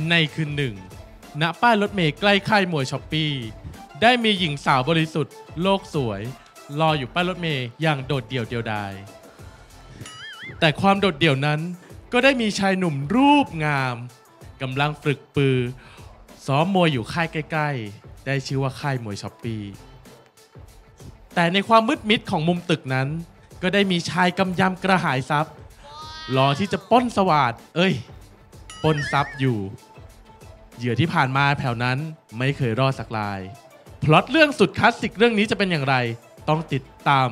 ในคืนหนึ่งณป้ายรถเมล์ใกล้ค่ายมวยช้อปปี้ได้มีหญิงสาวบริสุทธิ์โลกสวยรออยู่ป้ายรถเมล์อย่างโดดเดี่ยวเดียวดายแต่ความโดดเดี่ยวนั้นก็ได้มีชายหนุ่มรูปงามกำลังฝึกปือซ้อมมวยอยู่ค่ายใกล้ๆได้ชื่อว่าค่ายมวยช้อปปี้แต่ในความมืดมิดของมุมตึกนั้นก็ได้มีชายกำยำกระหายทรัพย์รอที่จะปล้นสวาทปล้นทรัพย์อยู่เหยื่อที่ผ่านมาแถวนั้นไม่เคยรอดสักรายพล็อตเรื่องสุดคลาสสิกเรื่องนี้จะเป็นอย่างไรต้องติดตาม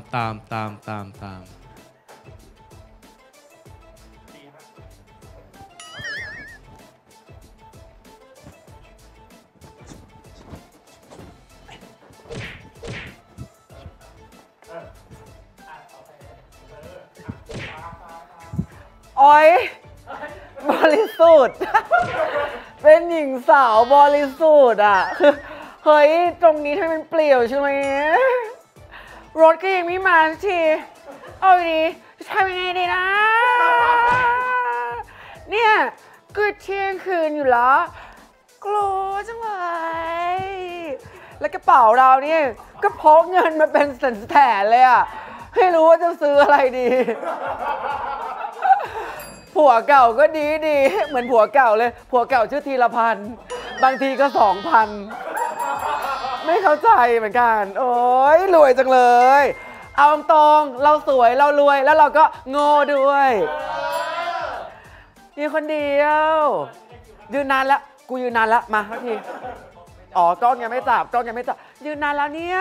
โอ๊ยบริสุทธิ์เป็นหญิงสาวบริสุทธิ์อ่ะคือเฮ้ยตรงนี้ทำไมมันเปลี่ยวใช่ไหมรถก็ยังไม่มาสักทีเอาดีจะทำยังไงดีนะเนี่ยก็เที่ยงคืนอยู่แล้วกลัวจังเลยแล้วกระเป๋าเราเนี่ยก็พกเงินมาเป็นแสนเลยอ่ะไม่รู้ว่าจะซื้ออะไรดีผัวเก่าก็ดีเหมือนผัวเก่าเลยผัวเก่าชื่อธีรพันธ์บางทีก็2,000ไม่เข้าใจเหมือนกันโอ้ยรวยจังเลยเอาตรงเราสวยเรารวยแล้วเราก็โง่ด้วยมีคนเดียวยืนนานแล้วกูยืนนานแล้วมาสักทีอ๋อกล้องยังไม่จับยืนนานแล้วเนี่ย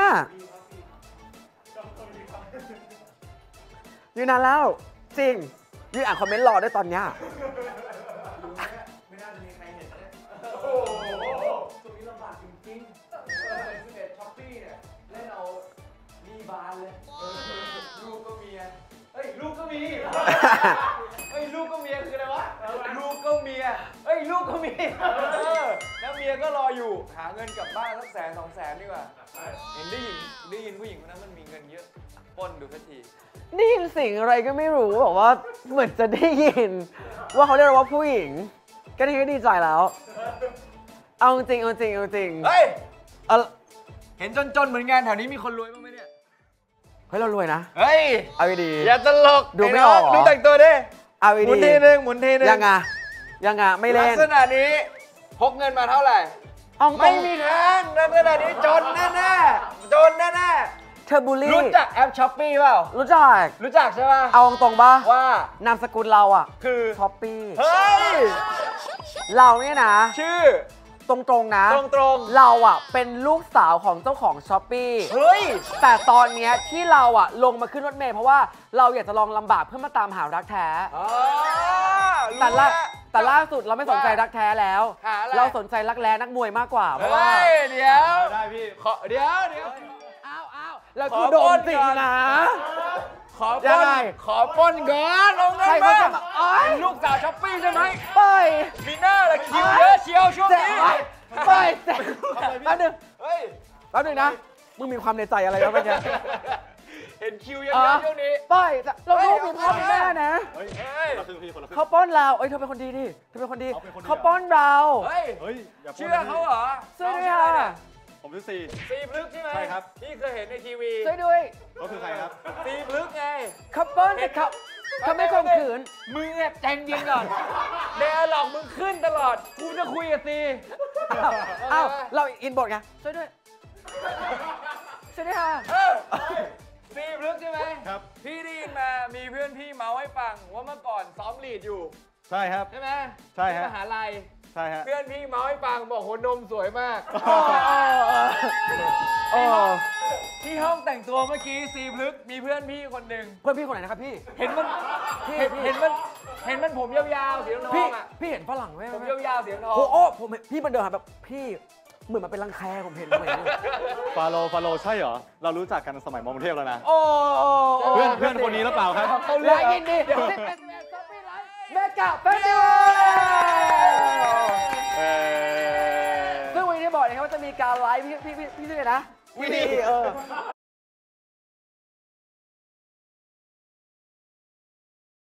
ยืนนานแล้วจริงยืนอ่านคอมเมนต์รอได้ตอนเนี้ยไม่น่าจะมีใครเห็นเลยโอ้โหช่วงนี้ลำบากจริงๆ11ช้อปปี้เนี่ยเล่นเอามีบานเลยลูกก็เมียลูกก็มีลูกก็เมียคืออะไรวะลูกก็เมียลูกก็มีแล้วเมียก็รออยู่หาเงินกลับบ้านสัก100,000 200,000ดีกว่าเห็นได้ยินผู้หญิงคนนั้นมันมีเงินเยอะปล้นดูสักทีได้ยินเสียงอะไรก็ไม่รู้บอกว่าเหมือนจะได้ยินว่าเขาเรียกว่าผู้หญิงก็นี่ก็ดีใจแล้วเอาจริงเฮ้ยเห็นจนเหมือนกันแถวนี้มีคนรวยบ้างไหมเนี่ยเฮ้ยเรารวยนะเฮ้ยเอาดีอย่าตลกดูไม่ออกดูแต่งตัวดิเอาดีหมุนทีนึงยังไงไม่เล่นลักษณะนี้พกเงินมาเท่าไหร่ไม่มีทางลักษณะนี้จนแน่เธอบูลลี่รู้จักแอปช้อปปี้เปล่ารู้จักใช่ป่ะเอาตรงป่ะว่านามสกุลเราอ่ะคือช้อปปี้เฮ้ยเราเนี่ยนะชื่อตรงๆนะเราอ่ะเป็นลูกสาวของเจ้าของช้อปปี้เฮ้ยแต่ตอนเนี้ยที่เราอ่ะลงมาขึ้นรถเมล์เพราะว่าเราอยากจะลองลำบากเพื่อมาตามหารักแท้แต่ล่าสุดเราไม่สนใจรักแท้แล้วเราสนใจรักแร้นักมวยมากกว่าเพราะว่าเดี๋ยวได้พี่เดี๋ยวแล้วกูโดนจริงนะขอปล้นก่อนเอาเงินมาลูกสาวช้อปปี้ใช่ไหมไปมีหน้าละคิวเยอะเชียวช่วงนี้ไปแป๊บนึงนะมึงมีความในใจอะไรแล้วเมื่อกี้เห็นคิวเยอะๆช่วงนี้ไปเราลูกมีพ่อมีแม่นะเขาป้อนเราเธอเป็นคนดีดิเขาป้อนเราเชื่อเขาเหรอเชื่อด้วยค่ะผมชื่อซีพลึกใช่ไหมใช่ครับที่เคยเห็นในทีวีช่วยด้วยเขาคือใครครับซีพลึกไงคัพเปิ้ลเขาไม่ข่มขืนมึงเนี่ยใจเย็นก่อนเดี๋ยวหลอกมึงขึ้นตลอดกูจะคุยกับซีอ้าวเราอินบทไงช่วยด้วยค่ะซีพลึกใช่ไหมครับพี่ได้ยินมามีเพื่อนพี่เมาให้ฟังว่าเมื่อก่อนซ้อมลีดอยู่ใช่ครับใช่ไหมใช่ครับมหาลัยใช่ฮะเพื่อนพี่เมาให้ฟังบอกหัวนมสวยมากที่ห้องแต่งตัวเมื่อกี้ซีพลึกมีเพื่อนพี่คนหนึ่งเพื่อนพี่คนไหนนะครับพี่เห็นมันผมยาวๆสีทองอ่ะพี่เห็นฝรั่งไหมผมยาวๆสีทองโอ้ผมพี่มันเดินหาแบบพี่เหมือนมันเป็นรังแคผมเห็นเหมือนฟาโลใช่เหรอเรารู้จักกันสมัยมอมเทพแล้วนะเพื่อนคนนี้หรือเปล่าครับและยินดีเมกะเฟสติวัลซึ่งวันนี้บอกเลยครับว่าจะมีการไลฟ์พี่ชื่อนะวิธี